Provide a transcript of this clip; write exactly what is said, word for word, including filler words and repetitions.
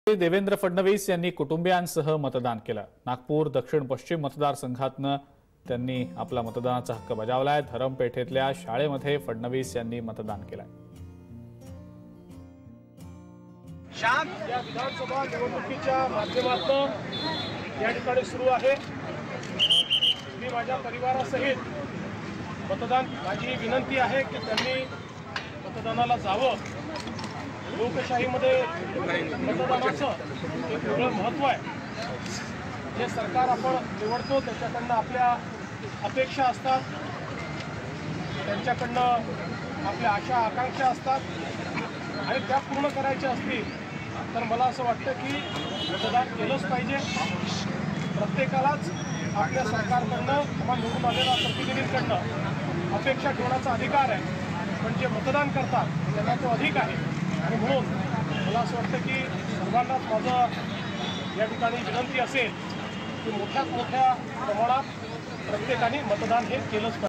देवेंद्र फडणवीस यांनी कुटुंबियांसह मतदान केलं। नागपूर दक्षिण पश्चिम मतदारसंघातनं त्यांनी आपला मतदानाचा हक्क बजावलाय। धरमपेठेतल्या शाळेमध्ये फडणवीस यांनी मतदान केलंय। शांत या विधानसभा निवडणुकीच्या माध्यमातून या ठिकाणी सुरू आहे। मी माझ्या परिवारासहित मतदान माझी विनंती आहे की त्यांनी मतदानाला जावं। लोकशाहीमध्ये मतदानाचं एक वेगळं महत्त्व आहे। जे सरकार आपण निवडतो त्याच्याकडनं आपल्या अपेक्षा असतात, त्यांच्याकडनं आपल्या आशा आकांक्षा असतात आणि त्या पूर्ण करायच्या असतील तर मला असं वाटतं की मतदान केलंच पाहिजे। प्रत्येकालाच आपल्या सरकारकडनं किंवा निवडून आलेल्या प्रतिनिधींकडनं अपेक्षा ठेवण्याचा अधिकार आहे, पण जे मतदान करतात त्यांना तो अधिक आहे। आणि म्हणून मला असं वाटतं की सर्वांनाच माझं या ठिकाणी विनंती असेल की मोठ्यात मोठ्या प्रमाणात प्रत्येकाने मतदान हे केलंच पाहिजे।